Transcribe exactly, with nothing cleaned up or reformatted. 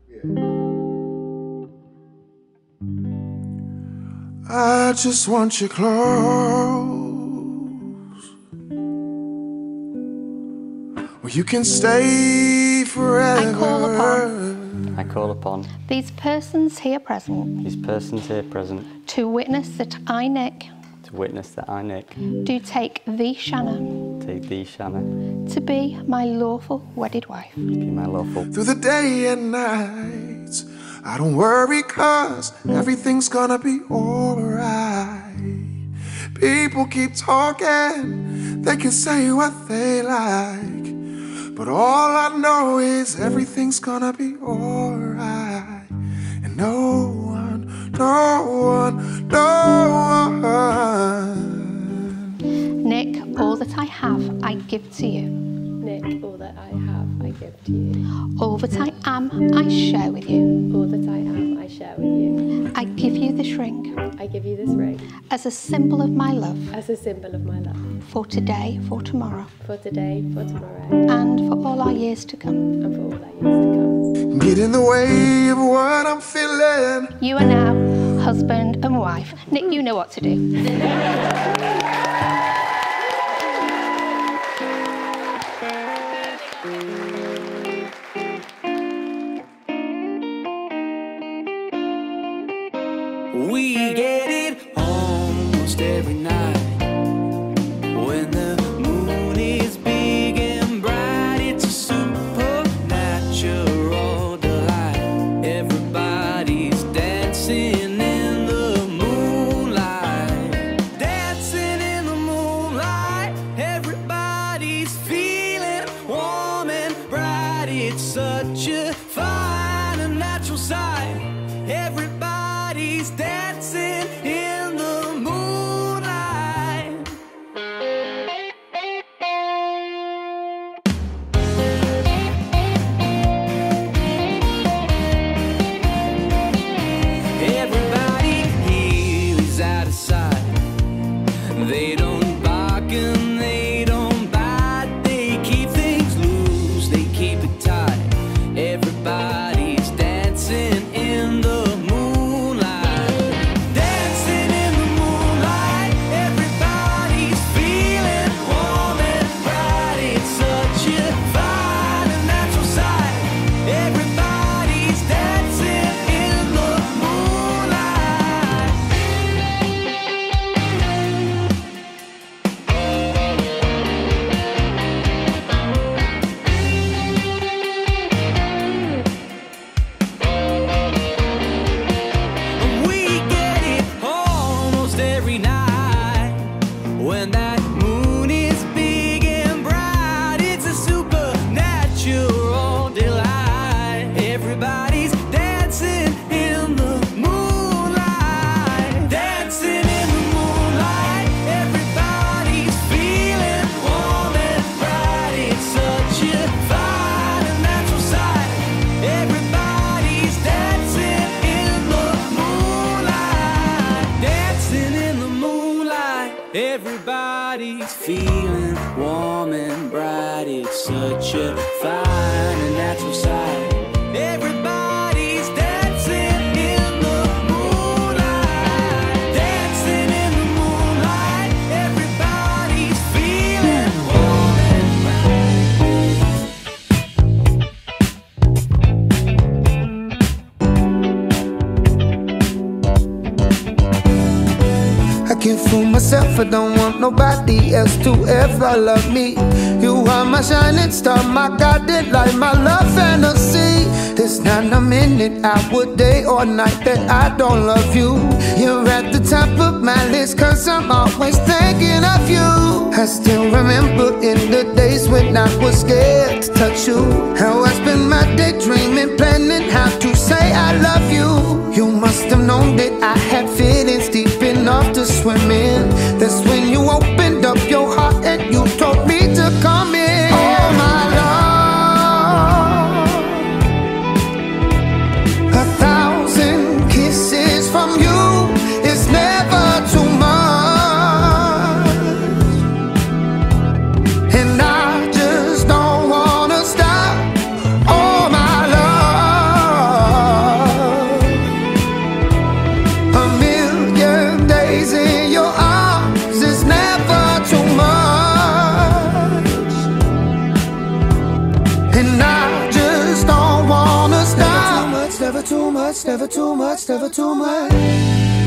I just want you close, where you can stay forever. I call upon I call upon these persons here present these persons here present to witness that I, Nick, to witness that I, Nick, do take thee, Shanna, take thee, Shanna, to be my lawful wedded wife. to be my lawful. Through the day and night, I don't worry, cause everything's gonna be alright. People keep talking, they can say what they like, but all I know is everything's gonna be alright. And no one, no one, no one. Nick, all that I have, I give to you. Nick, all that I have, I give to you. All that I am, I share with you. All that I am, I share with you. I give you this ring I give you this ring as a symbol of my love as a symbol of my love. for today, for tomorrow, For today, for tomorrow, and for all our years to come. and for all our years to come. Get in the way of what I'm feeling. You are now husband and wife. Nick, you know what to do. We get it almost every night when the moon is big and bright. It's a supernatural delight. Everybody's dancing in the moonlight, dancing in the moonlight. Everybody's feeling warm and bright. It's such a fine and natural sight. Everybody's dancing in the moonlight. Everybody here is out of sight. They don't bark and they don't bite. They keep things loose, they keep it tight. Everybody's dancing in the when that moon is big and bright. It's a supernatural delight. Everybody's dancing in the moonlight, dancing in the moonlight. Everybody's feeling warm and bright. It's such a fine and natural sight. Everybody's dancing in the moonlight, dancing in the moonlight. Everybody's feeling warm and bright. It's such a fine and natural sight. Everybody's dancing in the moonlight, dancing in the moonlight. Everybody's feeling warm and I can't fool myself, I don't want nobody else to ever love me. You are my shining star, my guiding light, my love fantasy. There's not a minute, hour, day or night that I don't love you. You're at the top of my list, cause I'm always thinking of you. I still remember in the days when I was scared to touch you, how I spent my day dreaming, planning how to say I love you. You must have known that I had feelings deep enough to swim in. That's when you opened up your heart and you told me to come in. Oh my love, a thousand kisses from you is never too much, and I just don't wanna stop. Oh my love, too much, never too much, never too much.